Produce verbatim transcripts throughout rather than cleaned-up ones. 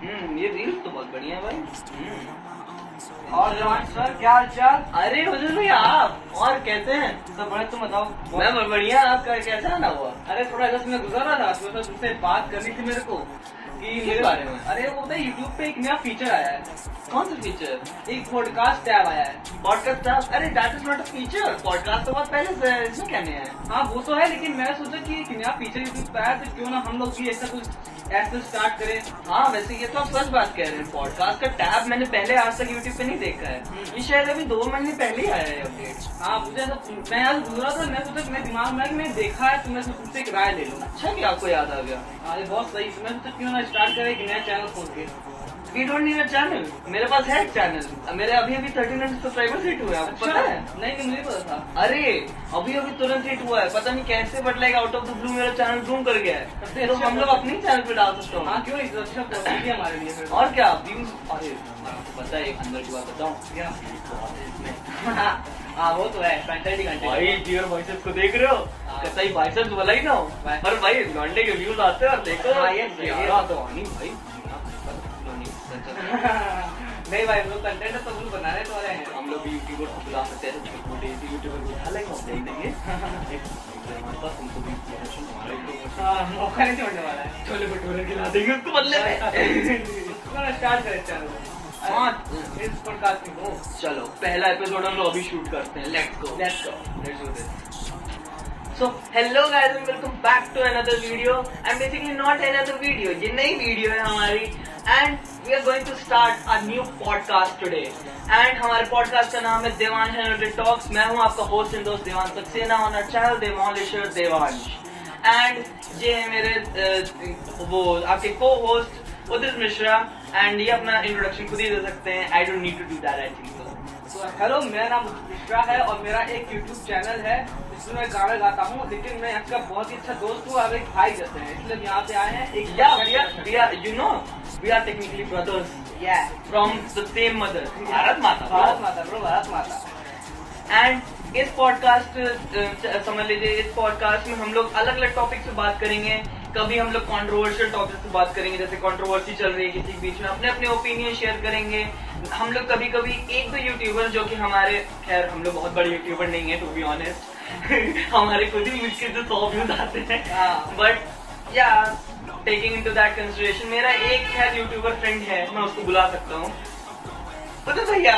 हम्म ये रील तो बहुत बढ़िया है भाई। और जवान सर क्या हाल चाल? अरे हुजूर भाई आप और कैसे हैं? सब बड़े, तुम बताओ। मैं बढ़िया, आपका कैसा आना हुआ? अरे थोड़ा जस्ट मैं गुजर रहा था, तो तुमसे बात करनी थी मेरे को कि किस मेरे बारे में? अरे वो पता है यूट्यूब पे एक नया फीचर आया है, कौन सा फीचर? एक पॉडकास्ट टैब आया है। Podcast tab? अरे that is not a feature, podcast तो बहुत पहले से है, इसमें क्या नया है? हाँ वो तो है, लेकिन मैं सोचा कि एक नया फीचर यूट्यूब पे आया तो क्यों ना हम लोग भी ऐसा कुछ ऐसे स्टार्ट करें। हाँ वैसे ये तो आप सच बात कह रहे हैं, पॉडकास्ट का टैब मैंने पहले आज तक यूट्यूब पे नहीं देखा है। ये शायद अभी दो महीने पहले ही आया है अपडेट। हाँ मुझे ऐसा, मैं आज गुजरा था, मैं सोचा मेरे दिमाग में मैं देखा है तो मैं तुमसे एक राय ले लूँ। अच्छा कि आपको याद आ गया। अरे बहुत सही, मैं सोचा क्यों ना स्टार्ट करें एक नया चैनल खोल के। We don't need a channel, मेरे पास है एक चैनल, मेरे अभी अभी थर्टीन हंड्रेड सब्सक्राइबर्स हिट हुए, आपको पता है? नहीं नहीं मुझे पता था। अरे अभी अभी तुरंत हिट हुआ है, पता नहीं कैसे, but like out of the blue मेरा चैनल बूम कर गया है, तो हम लोग अपने चैनल पे डाल सकते हो। हाँ क्यों नहीं, अच्छा पॉसिबिलिटी है हमारे लिए। और क्या व्यूज? अरे आपको पता है एक अंदर की बात बताऊँ क्या? हाँ वो तो है, फैंटास्टिक भाई डियर वॉइसेस को देख रहे हो? सही बाइसेप्स वाला ही ना हो, और भाई लॉन्डे के व्यूज आते हैं और देखो। हाँ ये सही है। तो नहीं भाई नहीं भाई वो कंटेंट तो हम बनाने तो वाले हैं। हम लोग भी यूट्यूबर को बुला सकते हैं, छोटे यूट्यूबर बुला लेंगे, हम देख देंगे तुमको भी मौका नहीं छोड़ने वाला है। छोले भटूरे खिला देंगे उसको बदले में। स्टार्ट करें चैनल। हाँ इस पॉडकास्ट में हो, चलो पहला एपिसोड हम लोग अभी शूट करते हैं। Let's go let's go let's do this. So hello guys and welcome back to another video and basically not another video, ये नई वीडियो है हमारी and we are going to start a new podcast today and हमारे podcast का नाम है Devansh and talks. मैं हूँ आपका होस्ट एंड दोस्त Devansh Saxena on our channel Devansh Devansh and ये है मेरे uh, वो आपके को होस्ट उदित मिश्रा एंड ये अपना इंट्रोडक्शन खुद ही दे सकते हैं। I don't need to do that I think so. Hello मेरा नाम मिश्रा है और मेरा एक यूट्यूब चैनल है जिसमें मैं गाना गाता हूँ, लेकिन मैं आपका बहुत ही अच्छा दोस्त हूँ और एक भाई जैसे हैं, इसलिए यहाँ पे आए हैं। एक Yeah, we are, we are, you know, we are technically brothers. Yeah. From the same mother. Bharat माता. भारत माता ब्रो, भारत माता। And इस पॉडकास्ट समझ लीजिए, इस पॉडकास्ट में हम लोग अलग अलग टॉपिक पे बात करेंगे। कभी हम लोग कंट्रोवर्शियल टॉपिक पे बात करेंगे, जैसे कंट्रोवर्सी चल रही है किसी के बीच में, अपने अपने ओपिनियन शेयर करेंगे। हम लोग कभी कभी एक दो यूट्यूबर जो कि हमारे, खैर हम लोग बहुत बड़े यूट्यूबर नहीं है टू बी ऑनेस्ट हमारे खुद ही मुश्किल से सौ व्यूज आते हैं, बट या टेकिंग इनटू दैट कंसिडरेशन मेरा एक खैर यूट्यूबर फ्रेंड है, मैं उसको बुला सकता हूँ। पता भैया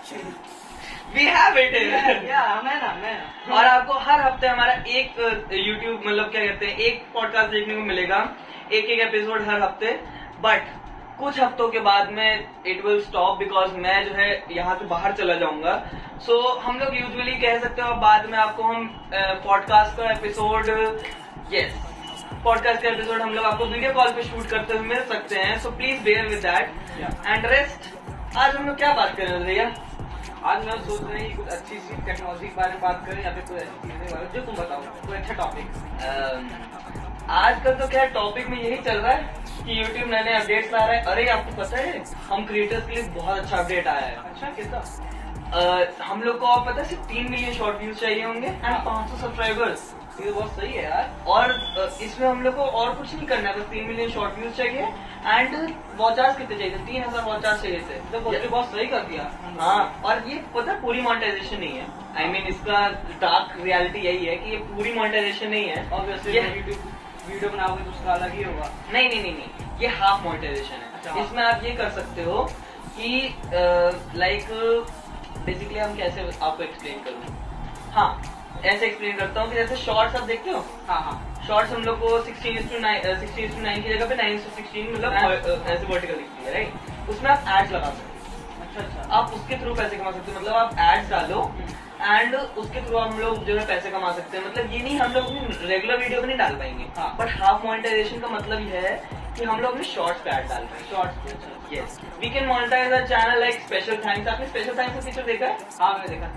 वी हैव इट मैं ना मैं और आपको हर हफ्ते हमारा एक यूट्यूब मतलब क्या कहते हैं एक पॉडकास्ट देखने को मिलेगा, एक एक एपिसोड हर हफ्ते। बट कुछ हफ्तों के बाद में इट विल स्टॉप बिकॉज मैं जो है यहाँ से बाहर चला जाऊंगा। सो so, हम लोग यूजुअली कह सकते हो बाद में आपको हम पॉडकास्ट का एपिसोड यस पॉडकास्ट का एपिसोड हम लोग आपको वीडियो कॉल पे शूट करते हुए मिल सकते हैं। So please bear with that and rest. आज हम लोग क्या बात कर रहे हैं भैया? आज मैं सोच रही हूँ कुछ अच्छी सी टेक्नोलॉजी के बारे में बात करें या फिर कोई ऐसी चीजें बारे में जो तुम बताओ, कोई अच्छा टॉपिक। आजकल तो क्या टॉपिक में यही चल रहा है कि YouTube नए नए अपडेट्स ला रहा है। अरे आपको पता है हम क्रिएटर्स के लिए बहुत अच्छा अपडेट आया है। अच्छा कैसा? uh, हम लोग को आप पता है सिर्फ तीन मिलियन शॉर्ट व्यूज चाहिए होंगे एंड पाँच सौ सब्सक्राइबर्स। ये बहुत सही है यार। और uh, इसमें हम लोग को और कुछ नहीं करना है, बस तीन मिलियन शॉर्ट व्यूज चाहिए एंड वॉच आवर्स कितने चाहिए थे? तीन हजार वॉच आवर्स चाहिए थे। तो बहुत सही कर दिया। हाँ और ये पता है पूरी मोनेटाइजेशन नहीं है। आई I मीन mean, इसका डार्क रियलिटी यही है कि ये पूरी मोनेटाइजेशन नहीं है। ऑब्वियसली यूट्यूब वीडियो बनाओगे तो उसका अलग ही होगा। नहीं नहीं नहीं नहीं ये हाफ मोनेटाइजेशन है। अच्छा। इसमें आप ये कर सकते हो कि लाइक बेसिकली हम कैसे आपको एक्सप्लेन करूँ। हाँ ऐसे एक्सप्लेन करता हूँ कि जैसे शॉर्ट्स आप देखते हो। हाँ हाँ शॉर्ट्स हम लोग को sixteen to sixteen to nine की जगह पे नाइन टू सिक्सटीन मतलब ऐसे वर्टिकल दिखती है राइट। उसमें आप एड्स लगा सकते हो। अच्छा अच्छा आप उसके थ्रू पैसे कमा सकते हो, मतलब आप एड्स डालो एंड उसके थ्रू हम लोग जो है पैसे कमा सकते हैं। मतलब ये नहीं हम लोग अपनी रेगुलर वीडियो में नहीं डाल पाएंगे, बट हाफ मोनेटाइजेशन का मतलब ये है कि हम लोग अपने शॉर्ट्स पे ऐड डाल रहे हैं। Shorts yes we can monetize our channel like special thanks. आपने स्पेशल थैंक्स का फीचर देखा है? हाँ मैंने देखा।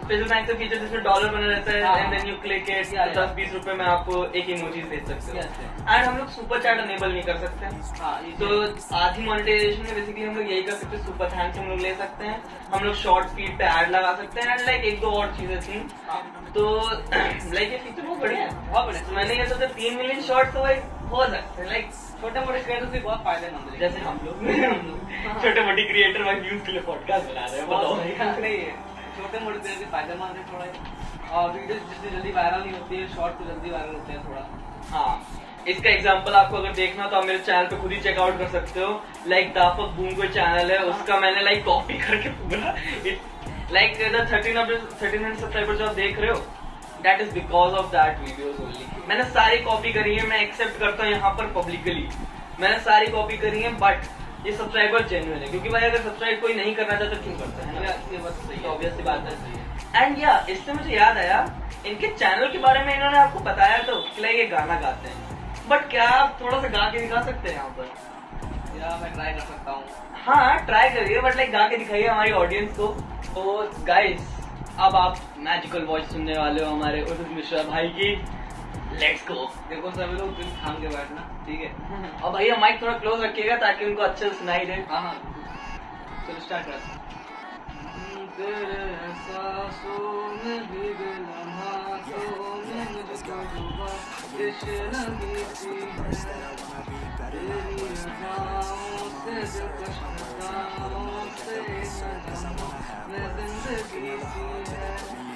स्पेशल थैंक्स का फीचर जिसमें डॉलर बना रहता है हाँ। And then you click it, Yeah, yeah. दस बीस रुपए में आपको एक इमोजी भेज सकते हो। Yes, yes. एंड हम लोग सुपर चैट अनेबल नहीं कर सकते हैं, हाँ, ये तो आधी मोनेटाइजेशन में बेसिकली हम लोग यही कर सकते हैं, सुपर थैंक्स हम लोग ले सकते हैं, हम लोग शॉर्ट फीड पे ऐड लगा सकते हैं एंड लाइक एक दो और चीजें थी। हाँ, तो लाइक ये फीचर बहुत बढ़िया है, बहुत बढ़िया। तो मैंने ये सोचा तीन मिलियन शॉर्ट तो भाई हो सकते हैं, लाइक छोटे मोटे क्रिएटर्स भी बहुत फायदेमंद है। जैसे हम लोग छोटे मोटे क्रिएटर भाई व्यूज के लिए पॉडकास्ट बना रहे हैं, बहुत बताओ। सही है, नहीं है। छोटे मोटे क्रिएटर भी फायदेमंद है थोड़ा, और वीडियो जितनी जल्दी वायरल नहीं होती है, शॉर्ट तो जल्दी वायरल होते हैं थोड़ा। हाँ, इसका एग्जांपल आपको अगर देखना हो तो आप मेरे चैनल पे खुद ही चेकआउट कर सकते हो। लाइक दाफक बूम कोई चैनल है, उसका मैंने लाइक कॉपी करके पूरा like thirteen thirteen hundred subscriber जो आप देख रहे हो, that is because of that videos only. मैंने सारी कॉपी करी है, मैं एक्सेप्ट करता हूँ यहाँ पर पब्लिकली, मैंने सारी कॉपी करी है, बट ये सब्सक्राइबर जेन्युइन है, क्योंकि भाई अगर सब्सक्राइब कोई नहीं करना चाहता क्यों करता है, ये बात सही है, ऑब्वियस सी बात है। एंड या इससे मुझे याद आया, इनके चैनल के बारे में इन्होंने आपको बताया तो कि लाइक ये गाना गाते हैं, बट क्या आप थोड़ा सा गा के दिखा सकते हैं यहाँ पर? या मैं ट्राई कर सकता हूँ। हाँ ट्राई करिए, बट लाइक गा के दिखाइए हमारी ऑडियंस को। तो गाइस अब आप मैजिकल वॉइस सुनने वाले हो हमारे उदित मिश्रा भाई की, लेट्स गो। देखो सभी लोग दिल थाम के बैठना, ठीक है? और भैया माइक थोड़ा क्लोज रखिएगा ताकि उनको अच्छे से सुनाई दे। हाँ हाँ, चलो स्टार्ट करते हैं। तेरे एहसासों में भीगे लम्हातों में मुझको डूबा इश्क लगी सी है, तेरी अदाओं से दिलकश अदाओं से न जमा मैं जिंदगी सी है,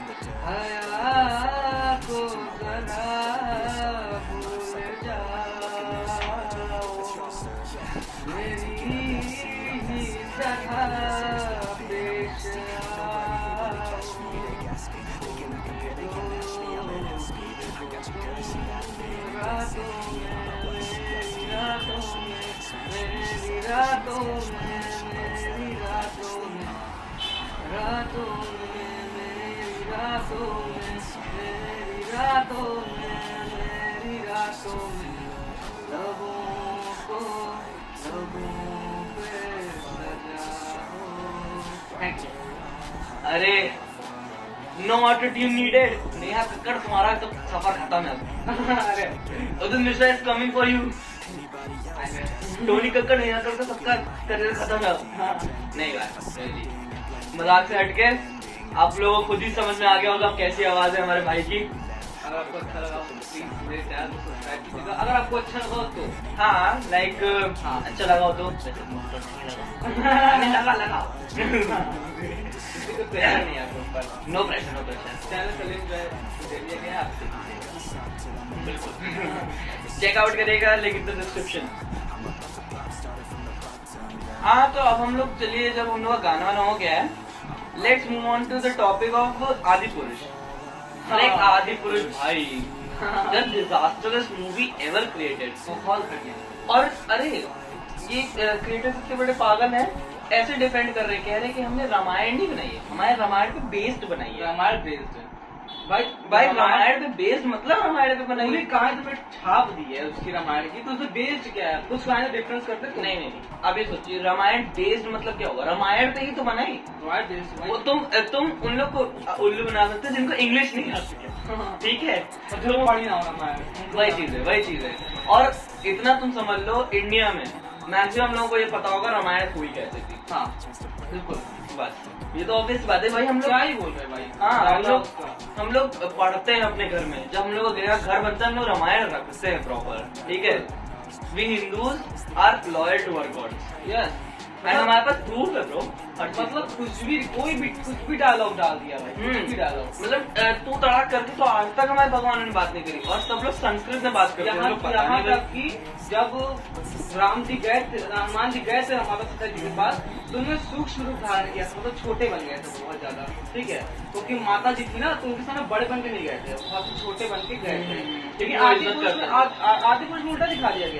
हया को जरा भूल जाओ मेरी ही तरह पेश मेरी रातों में मेरी रातों में रातों में मेरी रातों में मेरी रातों में मेरी रातों में लबों को लबों पे सजाओ। Thank you. अरे no auto tune needed, Neha Kakkar तुम्हारा तो सफर खत्म है। अरे Udit Mishra is coming for you. Tony Kakkar Neha Kakkar का सबका करियर खत्म है। नहीं भाई मजाक से हटके आप लोगों को खुद ही समझ में आ गया होगा कैसी आवाज है हमारे भाई की। अगर आपको अच्छा लगा तो प्लीज मेरे चैनल को सब्सक्राइब कीजिएगा, अगर आपको अच्छा लगा हो तो। हाँ लाइक हाँ। अच्छा लगा हो तो नहीं लगा लगा किसी को प्रेशर नहीं है आपके ऊपर, no pressure no pressure, channel का लिंक जो है दे दिया गया है, आपसे बिल्कुल चेकआउट करेगा लेकिन तो डिस्क्रिप्शन। हाँ तो अब हम लोग चलिए, जब हम लोग का गाना वाना हो गया है, let's move on to the topic of Adipurush. Like Adipurush भाई the disastrous movie ever created, बहुत घटिया। और अरे ये क्रिएटर सबसे बड़े पागल हैं, ऐसे डिफेंड कर रहे हैं, कह रहे हैं कि हमने रामायण नहीं बनाई है, हमारे रामायण पे बेस्ड बनाई है। रामायण बेस्ड है भाई, भाई रामायण पे बेस्ड मतलब रामायण पे बनाई पूरी है। कहानी तुम्हें छाप दी है उसकी रामायण की, तो उसमें बेस्ड क्या है? कुछ कहानी डिफरेंस करते तुम? नहीं नहीं नहीं, अब ये सोचिए रामायण बेस्ड मतलब क्या होगा, रामायण पे ही तो बनाई। रामायण बेस्ड वो तुम तुम उन लोग को उल्लू बना सकते हो जिनको इंग्लिश नहीं आती है, ठीक है? जो पढ़ी ना हो रामायण, वही चीज है वही चीज है। और इतना तुम समझ लो, इंडिया में मैक्सिमम लोगों को ये पता होगा रामायण हुई कैसे थी। हाँ बिल्कुल, बस ये तो ऑब्वियस बात है भाई, हम लोग क्या ही बोल रहे हैं भाई। हाँ हम लोग हम लोग पढ़ते हैं अपने घर में, जब हम लोग का घर बनता है हम लोग रामायण रखते हैं प्रॉपर, ठीक है? We Hindus are loyal to our gods, yes, and हमारे पास प्रूफ है ब्रो। मतलब कुछ भी कोई भी कुछ भी डायलॉग डाल दिया भाई, कुछ भी डायलॉग। मतलब अ, तू तड़ाक करके तो आज तक हमारे भगवान ने बात नहीं करी, और सब लोग संस्कृत में बात करते हैं, हम लोग पता यहाँ नहीं तक कि जब राम जी गए थे, हनुमान जी गए थे हमारे सीता जी के पास, तो उन्होंने सूक्ष्म रूप धारण किया था, मतलब छोटे बन गए थे बहुत ज्यादा, ठीक है? क्योंकि तो माता जी थी ना, तो उनके सामने बड़े बन के नहीं गए थे, बहुत छोटे बन के गए थे। लेकिन आदि पुरुष में आदि पुरुष में उल्टा दिखा दिया गया है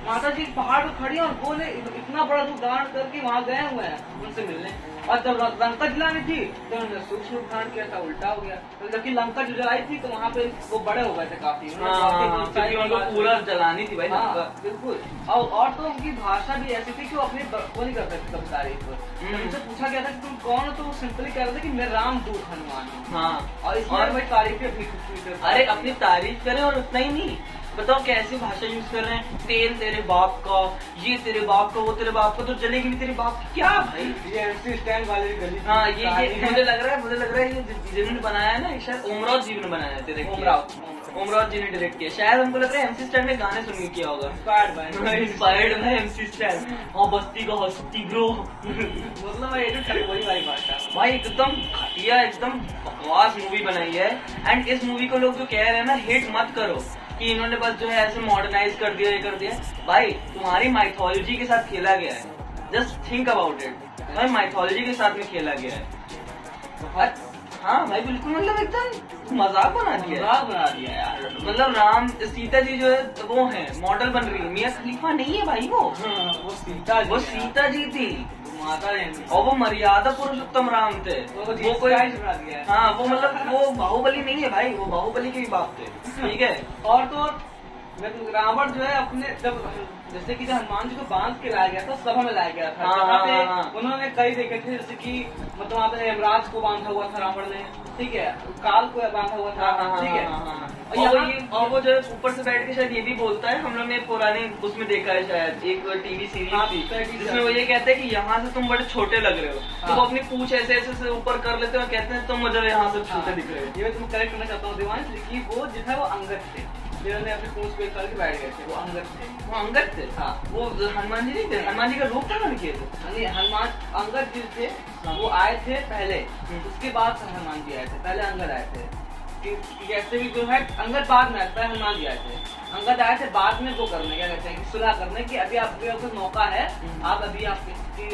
माता जी पहाड़ पर खड़ी है और वो ने इतना बड़ा रूप धारण करके वहाँ गए हुए हैं उनसे मिलने। और जब लंका जलानी थी तो उन्होंने सूक्ष्म रूप धारण किया था, उल्टा हो गया। तो जबकि लंका जो जलाई थी तो वहाँ पे वो बड़े हो गए थे काफी, उनको पूरा जलानी थी भाई। हाँ बिल्कुल। और और तो उनकी भाषा भी ऐसी थी कि वो अपनी वो नहीं करते थे कभी तारीफ। उनसे पूछा गया था कि तुम कौन हो, तो वो सिंपली कह रहे थे कि मैं रामदूत हनुमान हूँ। हाँ, और इसमें भाई तारीफ भी अपनी खुशी। अरे अपनी तारीफ करें, और उतना ही नहीं, बताओ कैसी भाषा यूज कर रहे हैं। तेल तेरे बाप का, ये तेरे बाप का, वो तेरे बाप का, तो जलेगी भी तेरे बाप की। क्या भाई ये एमसी स्टैंड वाले गली। हाँ, ये ये मुझे लग रहा है मुझे लग रहा है ये जिन्होंने बनाया है ना, शायद ओमराव जी ने बनाया है। तेरे ओमराव ओमराव जी ने डायरेक्ट किया। शायद हमको लग रहा है एमसी स्टैंड ने गाने सुन के किया होगा। Inspired by MC Stan. हाँ, बस्ती का हस्ती ब्रो। मतलब वही वाली भाषा भाई एकदम घटिया, एकदम बकवास मूवी बनाई है। एंड इस मूवी को लोग जो कह रहे हैं ना, हिट मत करो कि इन्होंने बस जो है ऐसे मॉडर्नाइज कर दिया, ये कर दिया। भाई तुम्हारी माइथोलॉजी के साथ खेला गया है। जस्ट थिंक अबाउट इट, भाई माइथोलॉजी के साथ में खेला गया है। हाँ भाई बिल्कुल, मतलब एकदम मजाक बना दिया मजाक बना दिया यार। मतलब राम सीता जी जो है वो है मॉडल बन रही है। मियां खलीफा नहीं है भाई वो। वो सीता वो सीता जी थी, माता ने। और वो मर्यादा पुरुषोत्तम राम थे। वो कोई बना दिया है। हाँ, वो मतलब वो बाहुबली नहीं है भाई, वो बाहुबली के भी बाप थे। ठीक है। और तो रावण जो है अपने जब जैसे कि जब हनुमान जी को बांध के लाया गया था, सभा में लाया गया था, हाँ, जहाँ पे हाँ, हाँ। उन्होंने कई देखे थे, जैसे कि मतलब वहाँ पे यमराज को बांधा हुआ था रावण ने, ठीक है, काल को बांधा हुआ था, ठीक है। और वो ये और वो जो है ऊपर से बैठ के शायद ये भी बोलता है, हम लोग ने पुराने उसमें देखा है शायद एक टीवी सीरीज थी जिसमें वो ये कहते हैं कि यहाँ से तुम बड़े छोटे लग रहे हो। तो वो अपनी पूछ ऐसे ऐसे ऊपर कर लेते हैं और कहते हैं तुम मुझे यहाँ से छोटे दिख रहे हो। ये तुम करेक्ट करना चाहता हूँ देवांश, कि वो जो है वो अंगद थे, जिन्होंने अपनी पूछ पे करके बैठ गए थे, वो अंगद थे। वो अंगद थे? हाँ, वो हनुमान जी नहीं थे? हनुमान जी का रूप धारण किए थे? नहीं, हनुमान अंगद जी थे, वो आए थे पहले, उसके बाद हनुमान जी आए थे। पहले अंगद आए थे, जैसे भी जो है अंगद बाद में आए थे, हनुमान जी आए थे। अंगद आए थे बाद में वो करने, क्या कहते हैं कि सुलह करने की अभी आपके पास मौका है, आप अभी आप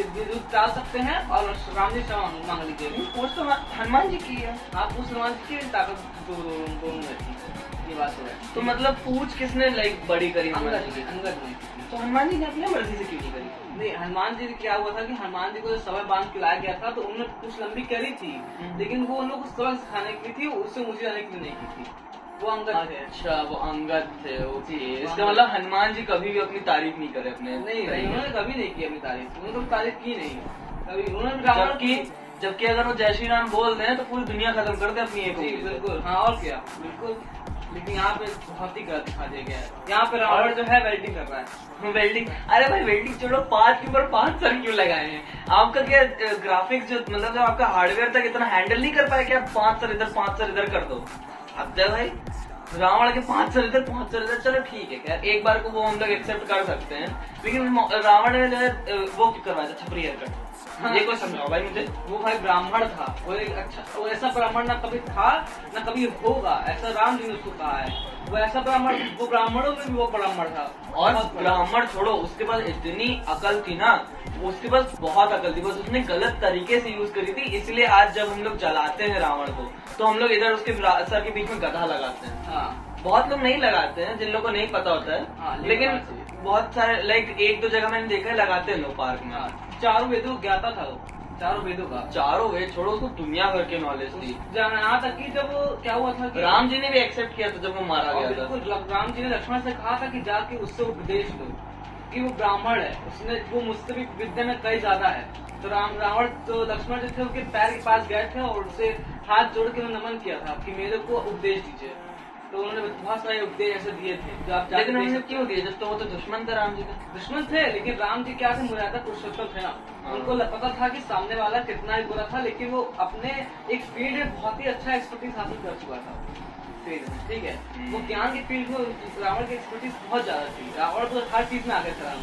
टाल सकते हैं और राम जी क्षमा मांग लीजिए। पूछ तो हनुमान जी की है। आप पूछ हनुमान जी की ताकत दोनों में थी, ये बात है। तो मतलब पूछ किसने लाइक बड़ी करी? अंगद ने। अंगद ने। तो हनुमान जी ने अपनी मर्जी से क्यों नहीं करी? नहीं, हनुमान जी क्या हुआ था कि हनुमान जी को समय बांध के लाया गया था, तो उन्होंने कुछ लंबी करी थी, लेकिन वो उन लोग को सबक सिखाने की थी, उससे मुझे जाने के लिए नहीं की थी। वो अंगद थे। अच्छा, वो अंगद थे। ओके, इसका मतलब हनुमान जी कभी भी अपनी तारीफ नहीं करे अपने। नहीं, उन्होंने कभी नहीं की अपनी तारीफ, उन्होंने कभी तारीफ की नहीं कभी। उन्होंने जबकि जबकि अगर वो जय श्री राम बोल रहे हैं तो पूरी दुनिया खत्म कर दे अपनी एक। बिल्कुल, हाँ, और क्या, बिल्कुल। लेकिन यहाँ पे बहुत ही गलत दिखा दिया गया है। यहाँ पे रावण जो है वेल्डिंग कर रहा है। वेल्डिंग? अरे भाई वेल्डिंग छोड़ो, पांच के ऊपर पांच सर क्यों लगाए हैं? आपका क्या ग्राफिक्स जो मतलब जो आपका हार्डवेयर तक इतना हैंडल नहीं कर पाया कि आप पांच सर इधर पांच सर इधर कर दो? अब तो भाई रावण के पांच सर इधर पांच सर इधर, चलो ठीक है, खैर एक बार को वो हम लोग एक्सेप्ट कर सकते हैं, लेकिन रावण ने जो है वो क्यों करवाया था छपरी हेयर कट? हाँ, ये कोई समझाओ भाई मुझे। वो भाई ब्राह्मण था, वो एक अच्छा, वो ऐसा ब्राह्मण ना कभी था ना कभी होगा, ऐसा राम जी ने उसको कहा है। वो ऐसा ब्राह्मण, वो ब्राह्मणों में भी वो ब्राह्मण था। और ब्राह्मण छोड़ो, उसके पास इतनी अकल थी ना, उसके पास बहुत अकल थी, बस उसने गलत तरीके से यूज करी थी। इसलिए आज जब हम लोग जलाते हैं रावण को, तो हम लोग इधर उसके सर के बीच में गधा लगाते हैं। हाँ, बहुत लोग नहीं लगाते हैं, जिन लोगों को नहीं पता होता है। हाँ, लेकिन बहुत सारे लाइक एक दो जगह मैंने देखा है लगाते हैं लोग पार्क में। हाँ, चारों वेदों को ज्ञाता था वो, चारों वेदों का। चारों वेद छोड़ो, उसको दुनिया भर के नॉलेज थी। यहाँ तक कि जब क्या हुआ था कि राम जी ने भी एक्सेप्ट किया था जब वो मारा गया था। बिल्कुल, राम जी ने लक्ष्मण से कहा था कि जाके उससे उपदेश लो कि वो ब्राह्मण है, उसने वो मुझसे भी विद्या में कई ज्यादा है। तो राम रावण तो लक्ष्मण जो थे उनके पैर के पास गए थे और उनसे हाथ जोड़ के नमन किया था कि मेरे को उपदेश दीजिए। तो उन्होंने बहुत सारे उपदेश ऐसे दिए थे जो आप लेकिन उन्होंने क्यों दिए? जब तो वो तो दुश्मन थे राम जी के। दुश्मन थे, लेकिन राम जी क्या थे, मर्यादा पुरुषोत्तम थे ना। उनको पता था कि सामने वाला कितना ही बुरा था, लेकिन वो अपने एक फील्ड में बहुत ही अच्छा एक्सपर्टीज हासिल कर चुका था फील्ड में, ठीक है। वो ज्ञान की फील्ड में रावण की एक्सपर्टीज बहुत ज्यादा थी। रावण तो हर चीज में आगे था राम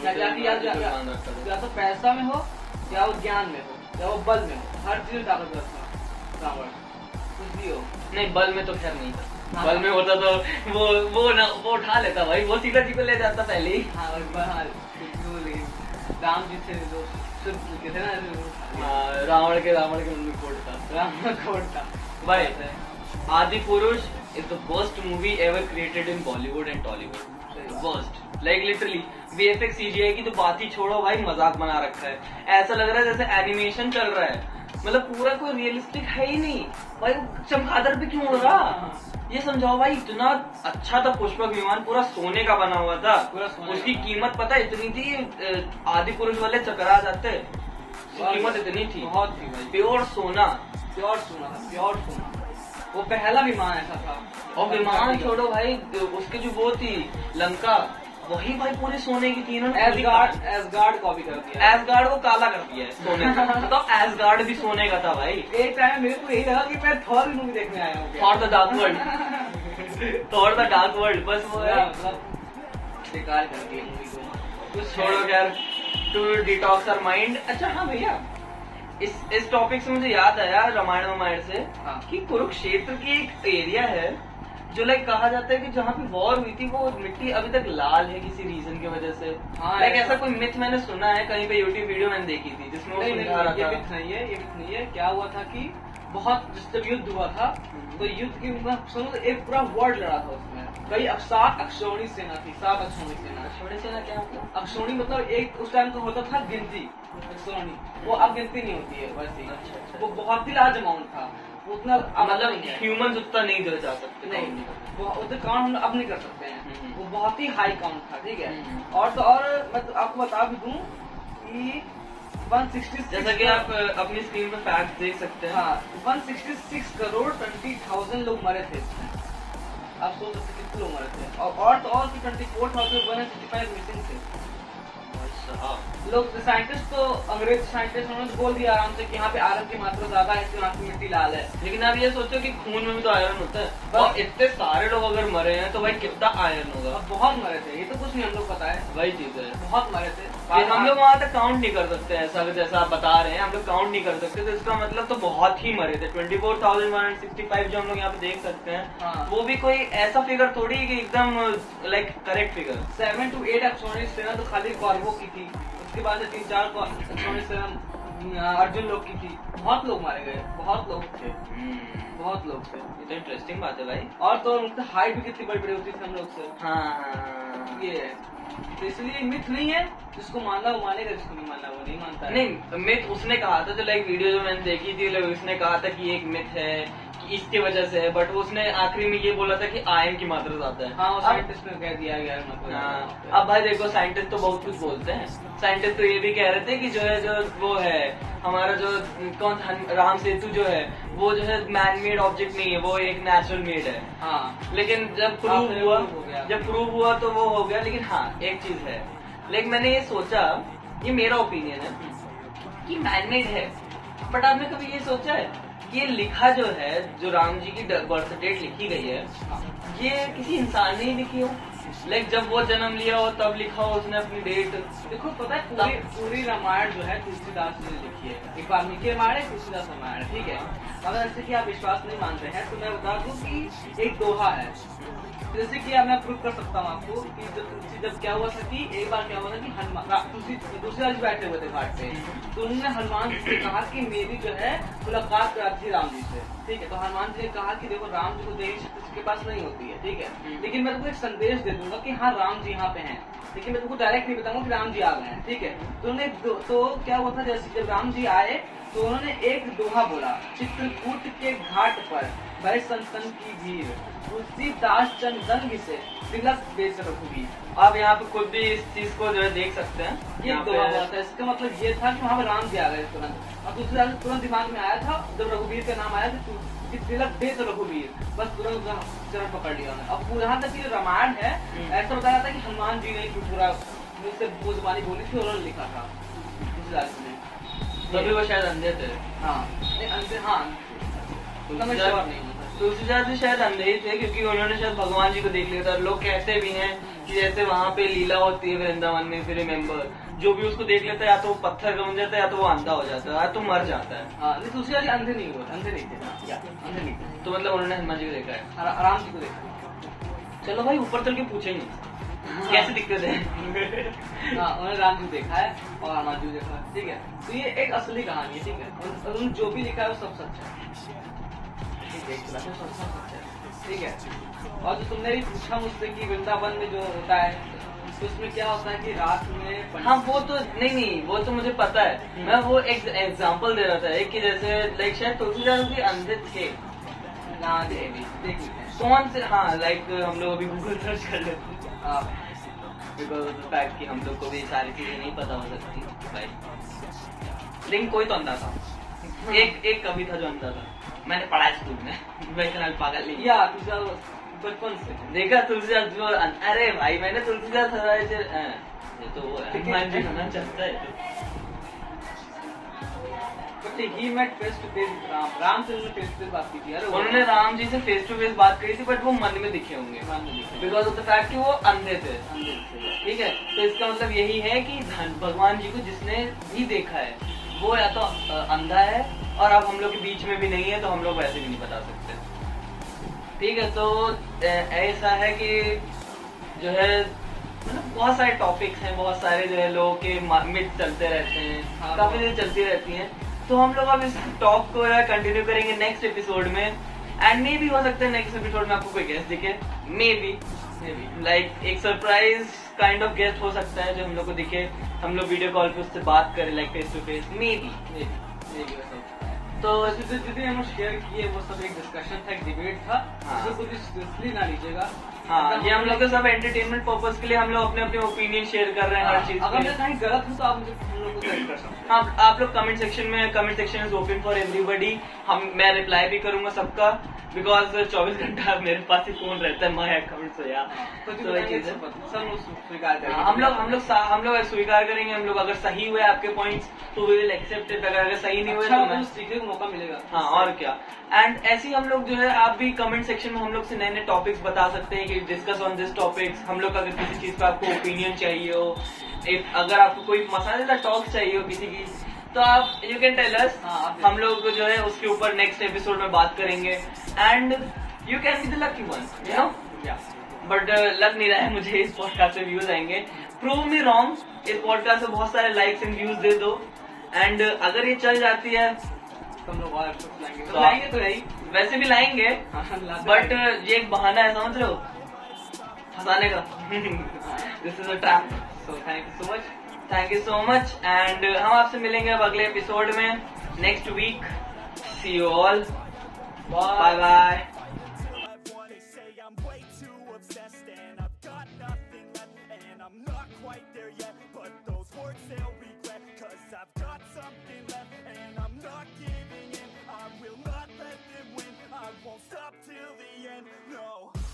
से, या तो पैसा में हो, या वो ज्ञान में हो, या वो बल में हो, हर चीज में ताकतवर था रावण। कुछ भी हो, नहीं बल में तो खैर नहीं था। हाँ, बल में होता तो वो वो ना वो उठा लेता भाई, वो सीता जी को ले जाता पहले ही। हाँ, हाँ, राम जी थे जो थे ना, रावण के रावण के मन में कोट था, रावण कोट था भाई। Adipurush is the first movie ever created in Bollywood and Tollywood. Worst, like literally VFX CGI की तो बात ही छोड़ो भाई, मजाक बना रखा है। ऐसा लग रहा है जैसे एनिमेशन चल रहा है, मतलब पूरा कोई रियलिस्टिक है ही नहीं भाई। चमगादड़ पे क्यों उड़ रहा, ये समझाओ भाई। इतना अच्छा था पुष्पक विमान, पूरा सोने का बना हुआ था, उसकी कीमत पता है इतनी थी, आदि पुरुष वाले चकरा जाते, कीमत इतनी थी, बहुत थी भाई। प्योर सोना, प्योर सोना था, प्योर सोना। वो पहला विमान ऐसा था। और विमान छोड़ो भाई, उसकी जो वो थी लंका, वही भाई पूरे सोने की थी। इन्होंने एसगार्ड एसगार्ड कॉपी कर दिया, एसगार्ड को काला कर दिया है सोने का। तो एसगार्ड भी सोने का था भाई। एक टाइम मेरे को यही लगा कि मैं थॉर मूवी देखने आया हूँ, Thor the Dark World, Thor the Dark World, बस वो है। मतलब बेकार कर दिया मूवी को। कुछ छोड़ो यार, टू डिटॉक्स आवर माइंड। अच्छा हाँ भैया, इस इस टॉपिक से मुझे याद आया रामायण रामायण से, हाँ। कि कुरुक्षेत्र की एक एरिया है जो लाइक कहा जाता है कि जहाँ पे वॉर हुई थी वो मिट्टी अभी तक लाल है किसी रीजन की वजह से। हाँ, लाइक ऐसा कोई मिथ मैंने सुना है कहीं पे, यूट्यूब वीडियो मैंने देखी थी जिसमें वो नहीं, नहीं, समझा रहा ये था। मिथ नहीं है, ये मिथ नहीं है। क्या हुआ था कि बहुत जब युद्ध हुआ था तो युद्ध की सुनो एक पूरा वर्ल्ड लड़ा था उसमें। कई सात अक्षौणी सेना थी, सात अक्षौणी सेना। अक्षौणी सेना क्या मतलब? अक्षौणी मतलब एक उस टाइम तो होता था गिनती अक्षौणी, वो अब गिनती नहीं होती है वैसे। अच्छा, अच्छा। वो बहुत ही लार्ज अमाउंट था, उतना मतलब ह्यूमन उतना नहीं दे जा सकते, नहीं, वो उतना काउंट हम अब नहीं कर सकते हैं। वो बहुत ही हाई काउंट था, ठीक है। हम्म। और तो और मैं तो आपको बता भी दूं कि एक सौ छियासठ, जैसा कि आप अपनी स्क्रीन पर फैक्ट देख सकते हैं। हाँ, एक सौ छियासठ करोड़ ट्वेंटी थाउजेंड लोग मरे थे इसमें। आप सोच सकते कितने लोग मरे थे। और और तो और twenty four thousand one sixty five missing थे लोग। साइंटिस्ट तो अंग्रेज साइंटिस्ट उन्होंने बोल दिया आराम से कि यहाँ पे आयरन की मात्रा ज्यादा है, इसलिए यहाँ की मिट्टी लाल है। लेकिन आप ये सोचो कि खून में भी तो आयरन होता है, और इतने सारे लोग अगर मरे हैं तो भाई कितना आयरन होगा। अब बहुत मरे थे, ये तो कुछ नहीं हम लोग पता है, वही चीज है, बहुत मरे थे। कि हम लोग वहाँ तक काउंट नहीं कर सकते, ऐसा जैसा आप बता रहे हैं हम लोग काउंट नहीं कर सकते, तो इसका मतलब तो बहुत ही मरे थे। Twenty four thousand one hundred sixty five जो हम लोग यहाँ पे देख सकते हैं, हाँ। वो भी कोई ऐसा फिगर थोड़ी है कि एकदम like correct figure. Seven to eight अक्षौणी सेना तो खाली कॉर्बो की थी, उसके बाद तीन चार अक्षौणी सेना अर्जुन लोग की थी। बहुत लोग मारे गए, बहुत लोग थे, बहुत लोग थे। ये तो इंटरेस्टिंग बात है भाई। और तो उनकी हाइट भी कितनी बड़ी बड़ी होती थी हम लोग से। हाँ, ये है, तो इसलिए मिथ नहीं है, जिसको मानना वो मानेगा, जिसको नहीं मानना वो नहीं मानता है। नहीं, मिथ उसने कहा था, जो लाइक वीडियो जो मैंने देखी थी, उसने कहा था कि एक मिथ है कि इसकी वजह से है, बट उसने आखिरी में ये बोला था कि आयन की मात्रा ज्यादा है। हाँ, साइंटिस्ट ने कह दिया गया मतलब। हाँ, अब भाई देखो साइंटिस्ट तो बहुत कुछ बोलते हैं। साइंटिस्ट तो ये भी कह रहे थे कि जो है जो वो है हमारा जो कौन राम सेतु जो है वो जो है मैन मेड ऑब्जेक्ट नहीं है, वो एक नेचुरल मेड है। हाँ, लेकिन जब प्रूव हुआ जब प्रूव हुआ तो वो हो गया। लेकिन हाँ एक चीज है, लेकिन मैंने ये सोचा, ये मेरा ओपिनियन है कि मैन मेड है, बट आपने कभी ये सोचा है ये लिखा जो है, जो राम जी की बर्थ डेट लिखी गई है, ये किसी इंसान ने ही लिखी हो? लाइक जब वो जन्म लिया हो तब लिखा हो उसने अपनी डेट? देखो पता है पूरी पूरी रामायण जो है तुलसीदास ने लिखी है। एक वाल्मीकि रामायण है, तुलसीदास रामायण है, ठीक है। अगर ऐसे कि आप विश्वास नहीं मानते हैं तो मैं बता दूं कि एक दोहा है, जैसे कि मैं प्रूव कर सकता हूँ आपको कि जब, जब क्या हुआ था कि एक बार क्या हुआ था कि हनुमान तुलसीदास जी बैठे हुए थे घाट पे, तो उन्होंने हनुमान जी से कहा कि मेरी जो है मुलाकात करा थी राम जी से, ठीक है। तो हनुमान जी ने कहा कि देखो राम जी को देवी शक्ति उसके पास नहीं होती है, ठीक है, लेकिन मैं तुमको एक संदेश दे दूंगा कि हाँ राम जी यहाँ पे हैं, लेकिन मैं तुमको डायरेक्ट नहीं बताऊंगा कि राम जी आ गए हैं, ठीक है। तो उन्होंने तो क्या हुआ था, जैसे जब राम जी आए तो उन्होंने एक दोहा बोला, चित्रकूट के घाट पर भय संतन की भीड़, तुलसीदास चंदन से तिलक बेच रघुवीर। आप यहाँ पे खुद भी इस चीज को जो है देख सकते हैं। ये दोहा बोला था, इसका मतलब ये था कि वहाँ पे राम जी आ गए तुरंत। और तुलसीदास तुरंत दिमाग में आया था जब रघुवीर का नाम आया था कि तिलक बेच रघुवीर, बस तुरंत चरण पकड़ लिया उन्होंने। अब यहाँ तक की रामायण है ऐसा बताया था कि हनुमान जी ने पूरा मुझसे वो जुबानी बोली थी, उन्होंने लिखा था तुलसीदास ने। तभी वो शायद अंधे थे। हाँ अंधे, हाँ तुलसीदास जी शायद अंधे ही थे क्योंकि उन्होंने शायद भगवान जी को देख लिया था। लोग कहते भी हैं कि जैसे वहाँ पे लीला होती है वृंदावन में, फिर रिमेम्बर जो भी उसको देख लेता है या तो वो पत्थर का बन जाता है या तो वो अंधा हो जाता है या तो मर जाता है। हाँ, नहीं तुलसीदास जी अंधे नहीं हुए, अंधे नहीं थे, अंधे नहीं थे। तो मतलब उन्होंने हनुमान जी को देखा है, राम जी को देखा। चलो भाई ऊपर चल के पूछेंगे कैसे दिक्कत है। हाँ, उन्होंने राम जी देखा है और हनुमान जी देखा है, ठीक है। तो ये एक असली कहानी है, ठीक है। उन्होंने जो भी लिखा है वो सब सच है। ठीक है, एक बात समझ सकते हैं। ठीक है। और जो तुमने भी पूछा मुझसे कि वृंदावन में जो होता है तो उसमें क्या होता है कि रात में पंडित- हाँ वो तो नहीं नहीं वो तो मुझे पता है। मैं वो एक एग्जाम्पल दे रहा था एक कि जैसे लाइक शायद तुलसीदास भी अंधे थे ना देख देख लेते हैं। कौन से, हाँ लाइक हम लोग अभी गूगल सर्च कर लेते हैं बिकॉज ऑफ द फैक्ट कि हम लोग को भी सारी चीजें नहीं पता हो सकती भाई। लेकिन कोई तो अंधा था, एक एक कवि था जो अंधा था, मैंने पढ़ा है स्कूल में। मैं इतना पागल नहीं या तुझा बचपन से देखा तुलसीदास जो, अरे भाई मैंने तुलसीदास हराए ये तो वो हनुमान जी होना चाहता है। But he met face to face Ram Ram से उन्होंने फेस टू फेस बात की थी यार। उन्होंने राम जी से फेस टू फेस बात करी थी बट वो मन में दिखे होंगे राम ने देखा। बिकॉज ऑफ द फैक्ट कि वो अंधे थे। अंधे थे। ठीक है, तो इसका मतलब यही है कि धन- भगवान जी को जिसने भी देखा है वो या तो अ, अंधा है और अब हम लोग के बीच में भी नहीं है तो हम लोग वैसे भी नहीं बता सकते। ठीक है, तो अ, ऐसा है कि जो है मतलब बहुत सारे टॉपिक्स हैं, बहुत सारे जो है लोगों के मिथ चलते रहते हैं, हाँ, काफी चीजें चलती रहती हैं। तो हम लोग अब इस टॉक को कंटिन्यू करेंगे नेक्स्ट एपिसोड में एंड मे भी हो सकता है नेक्स्ट एपिसोड में आपको कोई गेस्ट दिखे, मे बी लाइक एक सरप्राइज काइंड ऑफ गेस्ट हो सकता है जो हम लोग को दिखे, हम लोग वीडियो कॉल पे उससे बात करें like face to face, maybe maybe हो सकता है। तो जितने हम शेयर किए वो सब एक डिस्कशन था, एक डिबेट था। हाँ। इसको कुछ सीरियसली ना लीजिएगा। हाँ, ये हम लोग के सब एंटरटेनमेंट पर्पज के लिए हम लोग अपने अपने ओपिनियन शेयर कर रहे हैं हर चीज अगर पे। मैं कहीं गलत हूँ तो आप मुझे हम लोग को करेक्ट कर सकते हैं। हाँ, आप लोग कमेंट सेक्शन में, comment section is open for everybody. हम मैं रिप्लाई भी करूंगा सबका बिकॉज चौबीस घंटा मेरे पास ही फोन रहता है माई अकाउंट से यार। तो तो जो ये कहेंगे चीज़ है। सब सब लोग स्वीकार करेंगे। हाँ, हम लोग हम लोग सा- हम लोग स्वीकार करेंगे। हम लोग अगर सही हुए आपके पॉइंट्स तो वी विल एक्सेप्ट इट, अगर अगर सही नहीं हुए अच्छा तो तो मैं सीखने का मौका मिलेगा। हाँ और क्या। एंड ऐसे ही हम लोग जो है आप भी कमेंट सेक्शन में हम लोग से नए नए टॉपिक्स बता सकते हैं कि डिस्कस ऑन दिस टॉपिक्स। हम लोग अगर किसी चीज का आपको ओपिनियन चाहिए हो, एक अगर आपको कोई मसालेदार टॉक चाहिए हो किसी की, तो आप यू कैन टेल अस। हाँ, आप- हम लोग जो है उसके ऊपर नेक्स्ट एपिसोड में बात करेंगे and you can be the lucky one, you know. But लग नहीं रहा है मुझे इस पॉडकास्ट से व्यूज आएंगे। प्रूव मी रॉन्ग, इस पॉडकास्ट से बहुत सारे लाइक्स एंड व्यूज दे दो एंड अगर ये चल जाती है तो हम लोग और episodes लाएंगे। तो तो लाएंगे तो यही। वैसे भी लाएंगे हाँ, लाते बट रहेंगे। ये एक बहाना है, समझ रहे हो, फंसाने का। This is a trap. So thank you so much. Thank you so much and हम आपसे मिलेंगे अब अगले एपिसोड में next week. See you all, bye bye. They say I'm way too obsessed and I've got nothing left and I'm not quite there yet, but those words they'll regret, cause I've got something left and I'm not giving in. I will not let them win, I won't stop till the end, no.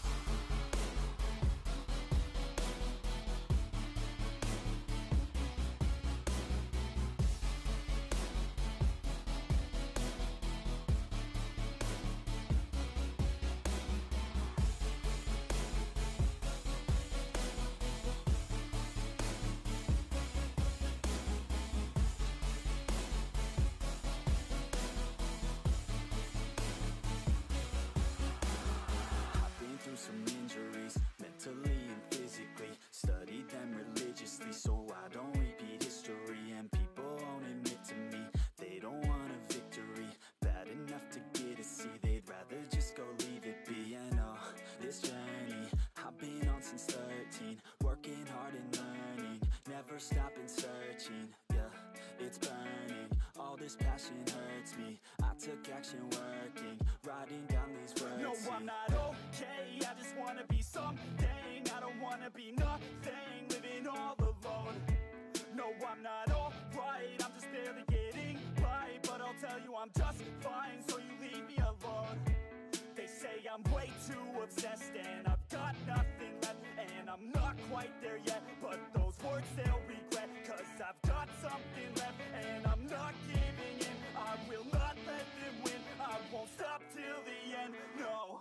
I've been through some injuries, mentally and physically. Studied them religiously so I don't repeat history. And people won't admit to me they don't want a victory. Bad enough to get a C, they'd rather just go leave it be. And oh, this journey I've been on since thirteen, working hard and learning, never stopping searching. Yeah, it's burning, all this passion hurts me. I took action working, writing down these words. No, I'm not okay, I just wanna be something. I don't wanna be nothing, living all alone. No, I'm not alright, I'm just barely getting by. But I'll tell you I'm just fine, so you leave me alone. They say I'm way too obsessed and I've got nothing left and I'm not quite there yet, but those words they'll regret, cause I've got something left and I'm not giving in. I will not let them win, I won't stop till the end, no.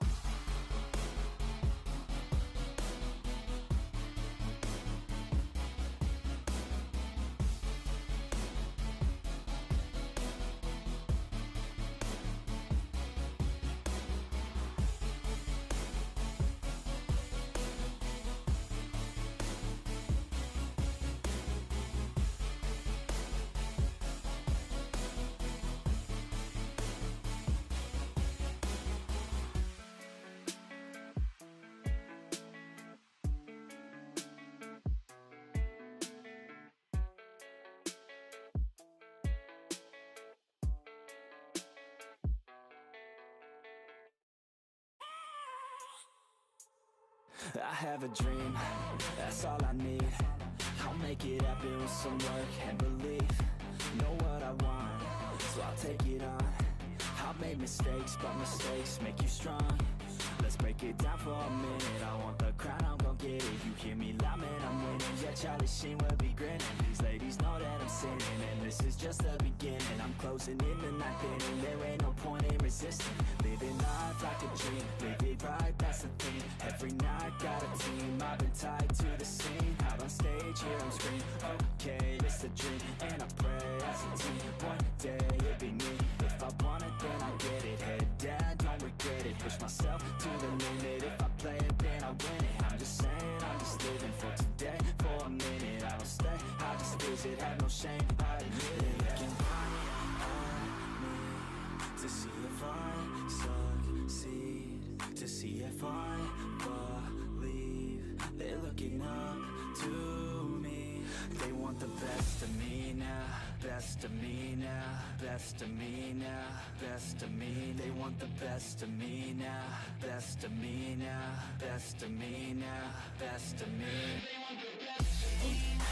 I have a dream, that's all I need. I'll make it happen with some work and belief. Know what I want, so I'll take it on. I've made mistakes, but mistakes make you strong. Let's break it down for a minute. I want the crown, I'm gon' get it. You hear me loud, man, I'm winning. Yeah, Charlie Sheen will be grinning. These ladies know that I'm sinning, and this is just the beginning. I'm closing in the ninth inning. There ain't no point in resisting. Living life like a dream, live it right, that's the thing. Every night got a team, I've been tied to the scene. Out on stage, here I'm screaming. Okay, it's a dream, and I pray as a team. One day it'll be me. If I want it, then I get it. Head down, don't regret it. Push myself to the limit. If I play it, then I win it. I'm just saying, I'm just living for today. For a minute, I don't stay, I just visit. Have no shame, I admit it. Looking right at me to see if I succeed, to see if I believe. They're looking up to me. They want the best of me now, best of me now, best of me now, best of me. They want the best of me now, best of me now, best of me now, best of me. They want the best of me now.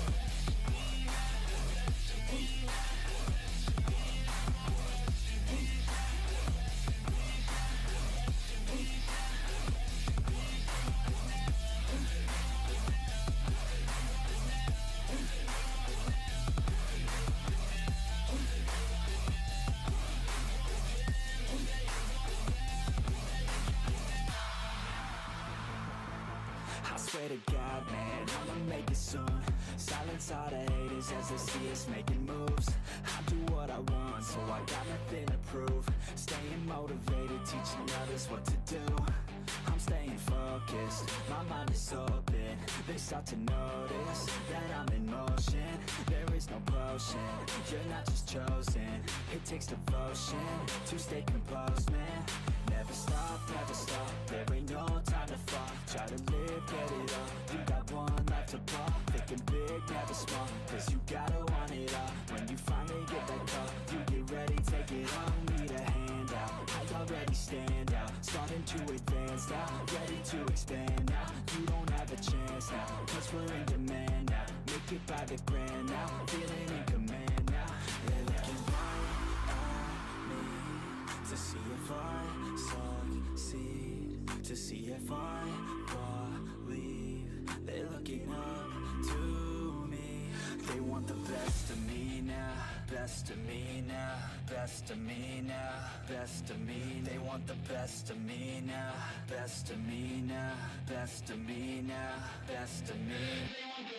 Swear to God, man, I'ma make it soon. Silence all the haters as they see us making moves. I do what I want, so I got nothing to prove. Staying motivated, teaching others what to do. I'm staying focused, my mind is open. They start to notice that I'm in motion. There is no potion, you're not just chosen. It takes devotion to stay composed, man. Never stop, never stop, there ain't no time to fall. Try to live, get it all, you got one life to blow. Thinking big, never small, cause you gotta want it all. When you finally get that call, you get ready, take it all. Need a handout, I already stand out. Starting to advance now, ready to expand now. You don't have a chance now, cause we're in demand now. Make it by the grand now, feeling in command now. They're looking right at me to see if I succeed, to see if I believe. They're looking up to me. They want the best of me now, best of me now, best of me now, best of me. They want the best of me now, best of me now, best of me now, best of me.